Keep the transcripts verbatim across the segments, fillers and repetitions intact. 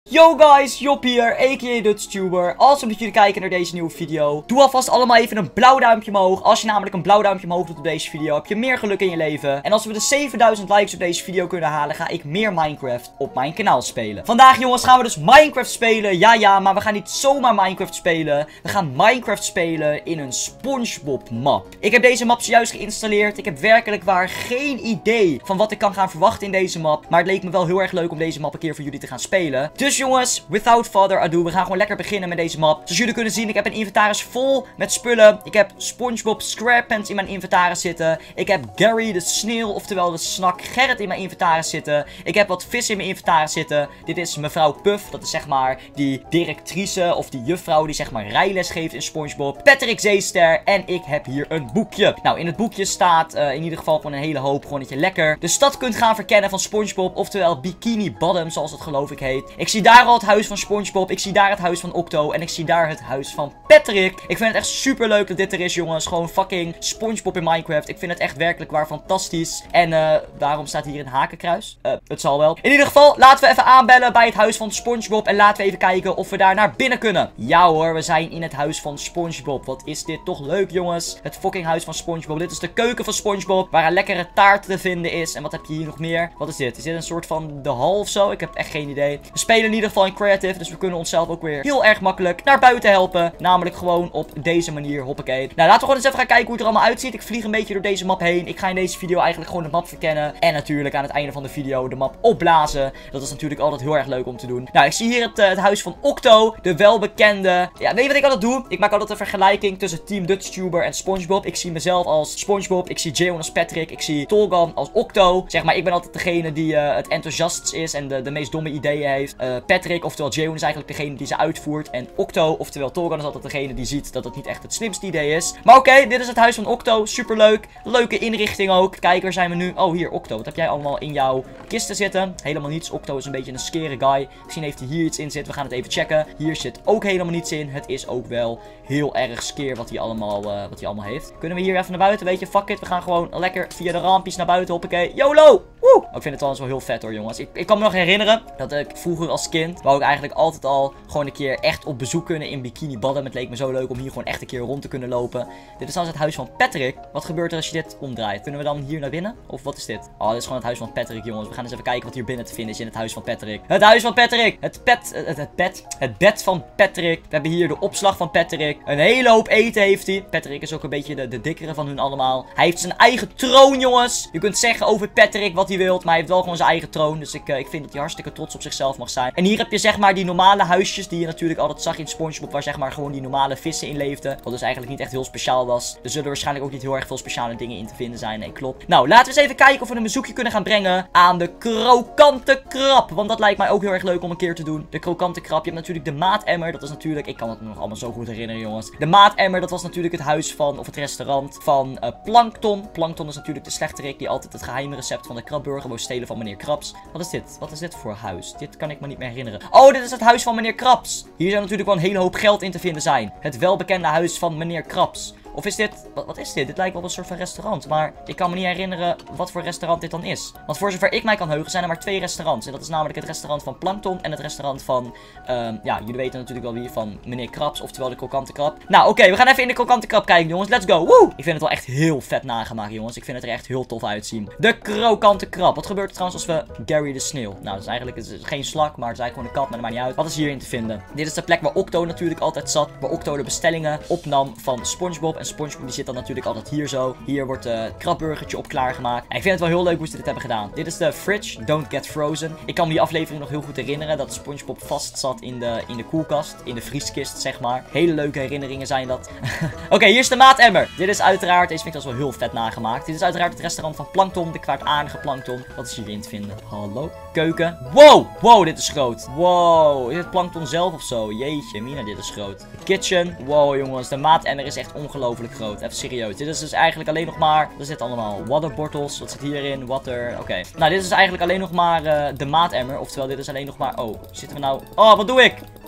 Yo guys, Job hier, aka DutchTuber. Als omdat jullie kijken naar deze nieuwe video, doe alvast allemaal even een blauw duimpje omhoog. Als je namelijk een blauw duimpje omhoog doet op deze video, heb je meer geluk in je leven. En als we de zevenduizend likes op deze video kunnen halen, ga ik meer Minecraft op mijn kanaal spelen. Vandaag jongens gaan we dus Minecraft spelen. Ja ja, maar we gaan niet zomaar Minecraft spelen. We gaan Minecraft spelen in een SpongeBob map. Ik heb deze map zojuist geïnstalleerd. Ik heb werkelijk waar geen idee van wat ik kan gaan verwachten in deze map. Maar het leek me wel heel erg leuk om deze map een keer voor jullie te gaan spelen. Dus jongens, without further ado, we gaan gewoon lekker beginnen met deze map. Zoals jullie kunnen zien, ik heb een inventaris vol met spullen. Ik heb SpongeBob SquarePants in mijn inventaris zitten. Ik heb Gary de sneeuw, oftewel de snak Gerrit in mijn inventaris zitten. Ik heb wat vis in mijn inventaris zitten. Dit is mevrouw Puff, dat is zeg maar die directrice of die juffrouw die zeg maar rijles geeft in SpongeBob. Patrick Zeester en ik heb hier een boekje. Nou, in het boekje staat uh, in ieder geval gewoon een hele hoop, gewoon dat je lekker de stad kunt gaan verkennen van SpongeBob, oftewel Bikini Bottom, zoals het geloof ik heet. Ik zie daar al het huis van SpongeBob, ik zie daar het huis van Octo en ik zie daar het huis van Patrick. Ik vind het echt super leuk dat dit er is, jongens. Gewoon fucking SpongeBob in Minecraft. Ik vind het echt werkelijk waar fantastisch. En uh, waarom staat hier een hakenkruis? Uh, het zal wel. In ieder geval, laten we even aanbellen bij het huis van SpongeBob en laten we even kijken of we daar naar binnen kunnen. Ja hoor, we zijn in het huis van SpongeBob. Wat is dit toch leuk, jongens. Het fucking huis van SpongeBob. Dit is de keuken van SpongeBob, waar een lekkere taart te vinden is. En wat heb je hier nog meer? Wat is dit? Is dit een soort van de hal of zo? Ik heb echt geen idee. We spelen in ieder geval in creative, dus we kunnen onszelf ook weer heel erg makkelijk naar buiten helpen. Namelijk gewoon op deze manier, hoppakee. Nou, laten we gewoon eens even gaan kijken hoe het er allemaal uitziet. Ik vlieg een beetje door deze map heen. Ik ga in deze video eigenlijk gewoon de map verkennen. En natuurlijk aan het einde van de video de map opblazen. Dat is natuurlijk altijd heel erg leuk om te doen. Nou, ik zie hier het, uh, het huis van Octo, de welbekende. Ja, weet je wat ik altijd doe? Ik maak altijd een vergelijking tussen Team DutchTuber en SpongeBob. Ik zie mezelf als SpongeBob. Ik zie Jayon als Patrick. Ik zie Tolgan als Octo. Zeg maar, ik ben altijd degene die uh, het enthousiast is en de, de meest domme ideeën heeft. Uh, Patrick, oftewel Jayon, is eigenlijk degene die ze uitvoert. En Octo, oftewel Tolgan, is altijd degene die ziet dat het niet echt het slimste idee is. Maar oké, okay, dit is het huis van Octo. Superleuk. Leuke inrichting ook. Kijk, waar zijn we nu? Oh, hier, Octo. Wat heb jij allemaal in jouw kisten zitten? Helemaal niets. Octo is een beetje een scare guy. Misschien heeft hij hier iets in zitten. We gaan het even checken. Hier zit ook helemaal niets in. Het is ook wel heel erg scare wat hij allemaal, uh, wat hij allemaal heeft. Kunnen we hier even naar buiten? Weet je, fuck it. We gaan gewoon lekker via de raampjes naar buiten. Hoppakee. YOLO! Woe! Oh, ik vind het trouwens wel heel vet hoor, jongens. Ik, ik kan me nog herinneren dat ik vroeger als kind wou ik eigenlijk altijd al gewoon een keer echt op bezoek kunnen in Bikini Bottom. Het leek me zo leuk om hier gewoon echt een keer rond te kunnen lopen. Dit is trouwens het huis van Patrick. Wat gebeurt er als je dit omdraait? Kunnen we dan hier naar binnen? Of wat is dit? Oh, dit is gewoon het huis van Patrick, jongens. We gaan eens even kijken wat hier binnen te vinden is in het huis van Patrick. Het huis van Patrick! Het pet, het, het bed. Het bed van Patrick. We hebben hier de opslag van Patrick. Een hele hoop eten heeft hij. Patrick is ook een beetje de, de dikkere van hun allemaal. Hij heeft zijn eigen troon, jongens. Je kunt zeggen over Patrick wat hij wilt, maar hij heeft wel gewoon zijn eigen troon. Dus ik, uh, ik vind dat hij hartstikke trots op zichzelf mag zijn. En hier heb je zeg maar die normale huisjes die je natuurlijk altijd zag in SpongeBob, waar zeg maar gewoon die normale vissen in leefden. Wat dus eigenlijk niet echt heel speciaal was. Er zullen waarschijnlijk ook niet heel erg veel speciale dingen in te vinden zijn. Nee, klopt. Nou, laten we eens even kijken of we een bezoekje kunnen gaan brengen aan de krokante krab. Want dat lijkt mij ook heel erg leuk om een keer te doen. De krokante krab. Je hebt natuurlijk de maatemmer. Dat is natuurlijk, ik kan het me nog allemaal zo goed herinneren, jongens. De maatemmer, dat was natuurlijk het huis van, of het restaurant van uh, Plankton. Plankton is natuurlijk de slechterik die altijd het geheime recept van de krabburger wil stelen van meneer Krabs. Wat is dit? Wat is dit voor huis? Dit kan ik me niet meer herinneren. Oh, dit is het huis van meneer Krabs. Hier zou natuurlijk wel een hele hoop geld in te vinden zijn. Het welbekende huis van meneer Krabs. Of is dit... Wat, wat is dit? Dit lijkt wel een soort van restaurant. Maar ik kan me niet herinneren wat voor restaurant dit dan is. Want voor zover ik mij kan heugen zijn er maar twee restaurants. En dat is namelijk het restaurant van Plankton en het restaurant van... Um, ja, jullie weten natuurlijk wel wie, van meneer Krabs. Oftewel de krokante krab. Nou, oké. Okay, we gaan even in de krokante krab kijken, jongens. Let's go. Woe! Ik vind het wel echt heel vet nagemaakt, jongens. Ik vind het er echt heel tof uitzien. De krokante krab. Wat gebeurt er trouwens als we Gary de sneeuw? Nou, dat is eigenlijk het is geen slak, maar het is eigenlijk gewoon een kat. Maar dat maakt niet uit. Wat is hierin te vinden? Dit is de plek waar Octo natuurlijk altijd zat. Waar Octo de bestellingen opnam van SpongeBob. En SpongeBob die zit dan natuurlijk altijd hier zo. Hier wordt het uh, krabburgertje op klaargemaakt. En ik vind het wel heel leuk hoe ze dit hebben gedaan. Dit is de fridge. Don't get frozen. Ik kan me die aflevering nog heel goed herinneren. Dat SpongeBob vast zat in de, in de koelkast. In de vrieskist, zeg maar. Hele leuke herinneringen zijn dat. Oké, okay, hier is de maatemmer. Dit is uiteraard, deze vind ik wel heel vet nagemaakt. Dit is uiteraard het restaurant van Plankton. De kwaadaardige Plankton. Wat is hierin te vinden? Hallo? Keuken. Wow! Wow, dit is groot. Wow. Is het Plankton zelf of zo? Jeetje, Mina, dit is groot. De kitchen. Wow, jongens. De maatemmer is echt ongelooflijk groot. Even serieus. Dit is dus eigenlijk alleen nog maar... Wat is dit allemaal? Water bottles. Wat zit hierin? Water. Oké. Okay. Nou, dit is eigenlijk alleen nog maar uh, de maatemmer. Oftewel, dit is alleen nog maar... Oh, zitten we nou... Oh, wat doe ik?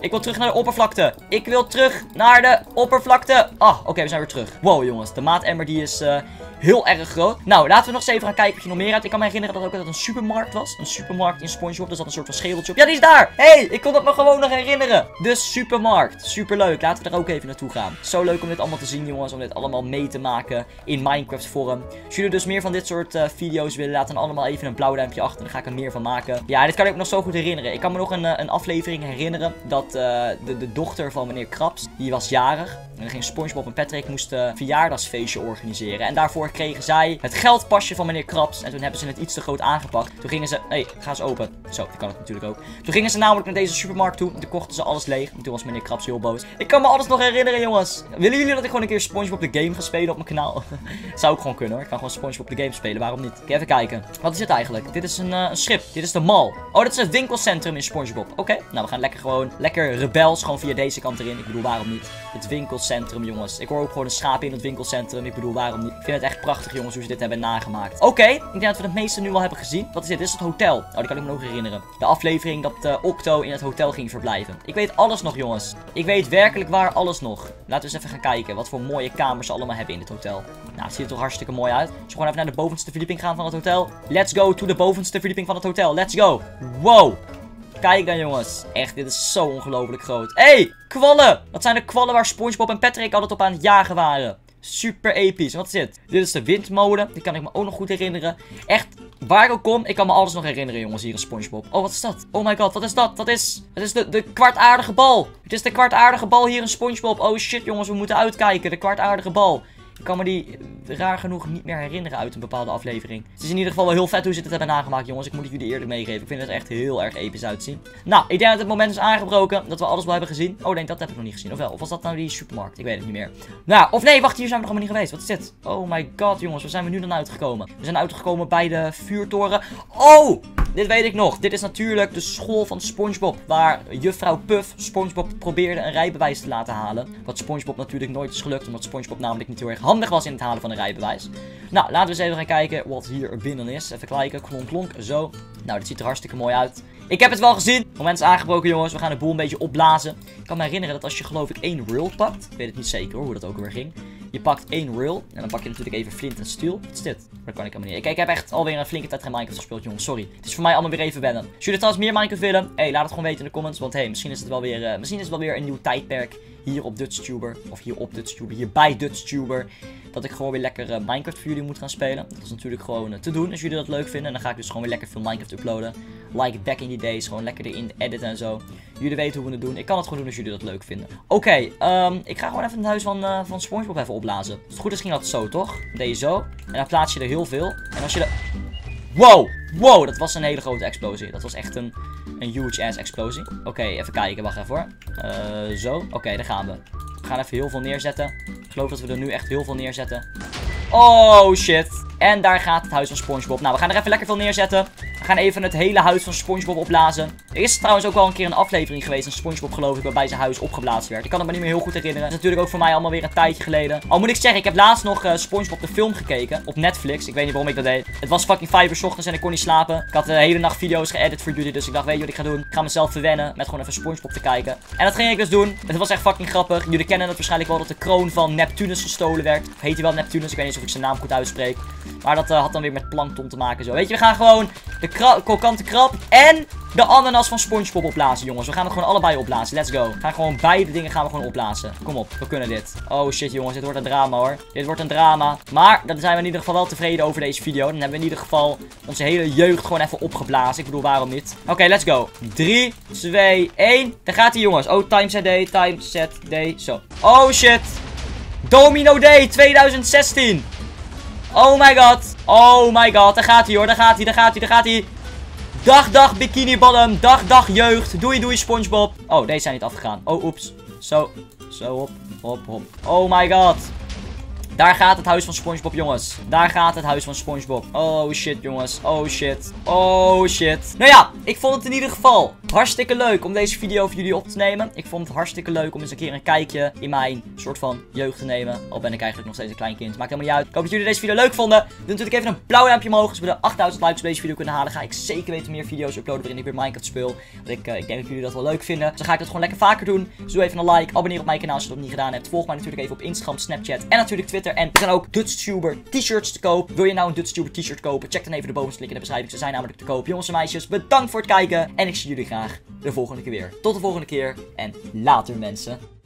Ik wil terug naar de oppervlakte. Ik wil terug naar de oppervlakte. Ah, oké, okay, we zijn weer terug. Wow, jongens. De maatemmer die is uh, heel erg groot. Nou, laten we nog eens even gaan kijken of je nog meer uit. Ik kan me herinneren dat ook dat het een supermarkt was. Een supermarkt in SpongeBob. Dus dat een soort van schedeltje op. Ja, die is daar. Hé, hey, ik kon dat me gewoon nog herinneren. De supermarkt. Superleuk. Laten we er ook even naartoe gaan. Zo leuk om dit allemaal te zien, jongens. Om dit allemaal mee te maken in Minecraft vorm. Als jullie dus meer van dit soort uh, video's willen, laat dan allemaal even een blauw duimpje achter. Dan ga ik er meer van maken. Ja, dit kan ik me nog zo goed herinneren. Ik kan me nog een, uh, een aflevering herinneren. Dat uh, de, de dochter van meneer Krabs, die was jarig. En dan ging SpongeBob en Patrick moesten een verjaardagsfeestje organiseren. En daarvoor kregen zij het geldpasje van meneer Krabs. En toen hebben ze het iets te groot aangepakt. Toen gingen ze... Nee, ga eens open. Zo, die kan het natuurlijk ook. Toen gingen ze namelijk naar deze supermarkt toe. En toen kochten ze alles leeg. En toen was meneer Krabs heel boos. Ik kan me alles nog herinneren, jongens. Willen jullie dat ik gewoon een keer SpongeBob de Game ga spelen op mijn kanaal? Zou ik gewoon kunnen, hoor. Ik kan gewoon SpongeBob de Game spelen. Waarom niet? Even kijken. Wat is dit eigenlijk? Dit is een, uh, een schip. Dit is de mall. Oh, dat is het winkelcentrum in SpongeBob. Oké. Okay. Nou, we gaan lekker gewoon... Lekker rebels. Gewoon via deze kant erin. Ik bedoel, waarom niet? Het winkelcentrum, jongens. Ik hoor ook gewoon een schaap in het winkelcentrum. Ik bedoel, waarom niet? Ik vind het echt prachtig, jongens, hoe ze dit hebben nagemaakt. Oké, okay, ik denk dat we het meeste nu al hebben gezien. Wat is dit? Dit is het hotel. Oh, die kan ik me nog herinneren. De aflevering dat uh, Octo in het hotel ging verblijven. Ik weet alles nog, jongens. Ik weet werkelijk waar alles nog. Laten we eens even gaan kijken wat voor mooie kamers ze allemaal hebben in dit hotel. Nou, het ziet er toch hartstikke mooi uit. Als we gewoon even naar de bovenste verdieping gaan van het hotel. Let's go to de bovenste verdieping van het hotel. Let's go. Wow. Kijk dan, jongens. Echt, dit is zo ongelooflijk groot. Hé, hey, kwallen. Dat zijn de kwallen waar SpongeBob en Patrick altijd op aan het jagen waren. Super episch. Wat is dit? Dit is de windmolen. Die kan ik me ook nog goed herinneren. Echt, waar ik ook kom, ik kan me alles nog herinneren, jongens, hier in SpongeBob. Oh, wat is dat? Oh my god, wat is dat? Dat is, het is de, de kwartaardige bal. Het is de kwartaardige bal hier in SpongeBob. Oh shit, jongens, we moeten uitkijken. De kwartaardige bal. Ik kan me die raar genoeg niet meer herinneren uit een bepaalde aflevering. Het is in ieder geval wel heel vet hoe ze dit hebben nagemaakt, jongens. Ik moet het jullie eerlijk meegeven. Ik vind het echt heel erg episch uitzien. Nou, ik denk dat het moment is aangebroken. Dat we alles wel hebben gezien. Oh, denk dat heb ik nog niet gezien. Of wel? Of was dat nou die supermarkt? Ik weet het niet meer. Nou, of nee, wacht. Hier zijn we nog helemaal niet geweest. Wat is dit? Oh my god, jongens. Waar zijn we nu dan uitgekomen? We zijn uitgekomen bij de vuurtoren. Oh! Dit weet ik nog. Dit is natuurlijk de school van SpongeBob. Waar juffrouw Puff SpongeBob probeerde een rijbewijs te laten halen. Wat SpongeBob natuurlijk nooit is gelukt. Omdat SpongeBob namelijk niet heel erg handig was in het halen van een rijbewijs. Nou, laten we eens even gaan kijken wat hier binnen is. Even kijken. Klonk, klonk. Zo. Nou, dit ziet er hartstikke mooi uit. Ik heb het wel gezien. Moment is aangebroken, jongens. We gaan de boel een beetje opblazen. Ik kan me herinneren dat als je geloof ik één rail pakt. Ik weet het niet zeker hoor, hoe dat ook weer ging. Je pakt één rail. En dan pak je natuurlijk even flint en steel. Wat is dit? Dat kan ik helemaal niet. Kijk, ik heb echt alweer een flinke tijd geen Minecraft gespeeld, jongens. Sorry. Het is voor mij allemaal weer even wennen. Als jullie trouwens meer Minecraft willen, hey, laat het gewoon weten in de comments. Want hey, misschien is het wel weer, uh, misschien is het wel weer een nieuw tijdperk. Hier op DutchTuber. Of hier op DutchTuber. Hier bij DutchTuber. Dat ik gewoon weer lekker uh, Minecraft voor jullie moet gaan spelen. Dat is natuurlijk gewoon uh, te doen als jullie dat leuk vinden. En dan ga ik dus gewoon weer lekker veel Minecraft uploaden. Like back in the days. Gewoon lekker erin editen en zo. Jullie weten hoe we het doen. Ik kan het gewoon doen als jullie dat leuk vinden. Oké, okay, um, ik ga gewoon even het huis van, uh, van SpongeBob even opblazen. Als het goed is ging dat zo, toch? Deze zo. En dan plaats je er heel veel. En als je er... Wow! Wow, dat was een hele grote explosie. Dat was echt een, een huge ass explosie. Oké, okay, even kijken. Wacht even hoor. Uh, zo. Oké, okay, daar gaan we. We gaan even heel veel neerzetten. Ik geloof dat we er nu echt heel veel neerzetten. Oh shit. En daar gaat het huis van SpongeBob. Nou, we gaan er even lekker veel neerzetten. We gaan even het hele huis van SpongeBob opblazen. Er is trouwens ook wel een keer een aflevering geweest van SpongeBob, geloof ik, waarbij zijn huis opgeblazen werd. Ik kan het me niet meer heel goed herinneren. Dat is natuurlijk ook voor mij allemaal weer een tijdje geleden. Al moet ik zeggen, ik heb laatst nog uh, SpongeBob de film gekeken. Op Netflix. Ik weet niet waarom ik dat deed. Het was fucking vijf uur 's ochtends en ik kon niet slapen. Ik had de hele nacht video's geëdit voor jullie. Dus ik dacht, weet je wat ik ga doen? Ik ga mezelf verwennen met gewoon even SpongeBob te kijken. En dat ging ik dus doen. Het was echt fucking grappig. Jullie kennen het waarschijnlijk wel dat de kroon van Neptunus gestolen werd. Of heet hij wel Neptunus? Ik weet niet of ik zijn naam goed uitspreek. Maar dat uh, had dan weer met plankton te maken zo. Weet je, we gaan gewoon de krokante krab en de ananas van SpongeBob opblazen, jongens. We gaan het gewoon allebei opblazen. Let's go. We gaan gewoon beide dingen gaan we gewoon opblazen. Kom op, we kunnen dit. Oh shit, jongens. Dit wordt een drama, hoor. Dit wordt een drama. Maar dan zijn we in ieder geval wel tevreden over deze video. Dan hebben we in ieder geval onze hele jeugd gewoon even opgeblazen. Ik bedoel, waarom niet? Oké, okay, let's go. drie, twee, één. Daar gaat hij, jongens. Oh, time set day, time set day. Zo. Oh shit. Domino Day twintig zestien. Oh my god. Oh my god. Daar gaat hij, hoor. Daar gaat hij, daar gaat hij, daar gaat hij. Dag, dag, Bikini Bottom. Dag, dag, jeugd. Doei, doei, SpongeBob. Oh, deze zijn niet afgegaan. Oh, oeps. Zo. Zo, hop. Hop, hop. Oh my god. Daar gaat het huis van SpongeBob, jongens. Daar gaat het huis van SpongeBob. Oh shit, jongens. Oh shit. Oh shit. Nou ja, ik vond het in ieder geval hartstikke leuk om deze video voor jullie op te nemen. Ik vond het hartstikke leuk om eens een keer een kijkje in mijn soort van jeugd te nemen. Al ben ik eigenlijk nog steeds een klein kind. Maakt helemaal niet uit. Ik hoop dat jullie deze video leuk vonden. Doe natuurlijk even een blauw duimpje omhoog. Als we de achtduizend likes op deze video kunnen halen, ga ik zeker weten meer video's uploaden waarin ik weer Minecraft speel. Want ik, uh, ik denk dat jullie dat wel leuk vinden. Dus dan ga ik dat gewoon lekker vaker doen. Dus doe even een like. Abonneer op mijn kanaal als je dat nog niet gedaan hebt. Volg mij natuurlijk even op Instagram, Snapchat en natuurlijk Twitter. En er zijn ook DutchTuber t-shirts te koop. Wil je nou een DutchTuber t-shirt kopen? Check dan even de bovenste link in de beschrijving. Ze zijn namelijk te koop. Jongens en meisjes, bedankt voor het kijken. En ik zie jullie graag de volgende keer weer. Tot de volgende keer. En later, mensen.